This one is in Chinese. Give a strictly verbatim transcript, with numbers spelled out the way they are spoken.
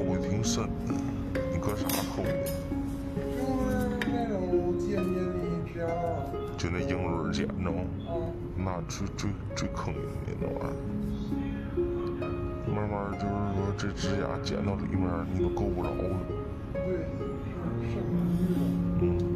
抠的挺深的，你搁啥抠的？ 就是那种尖尖的一片儿。 就那硬润尖的吗？ 啊。 那最最最坑人的那玩意儿。慢慢就是说，这指甲剪到里面，你都够不着了。 对，是是。 嗯。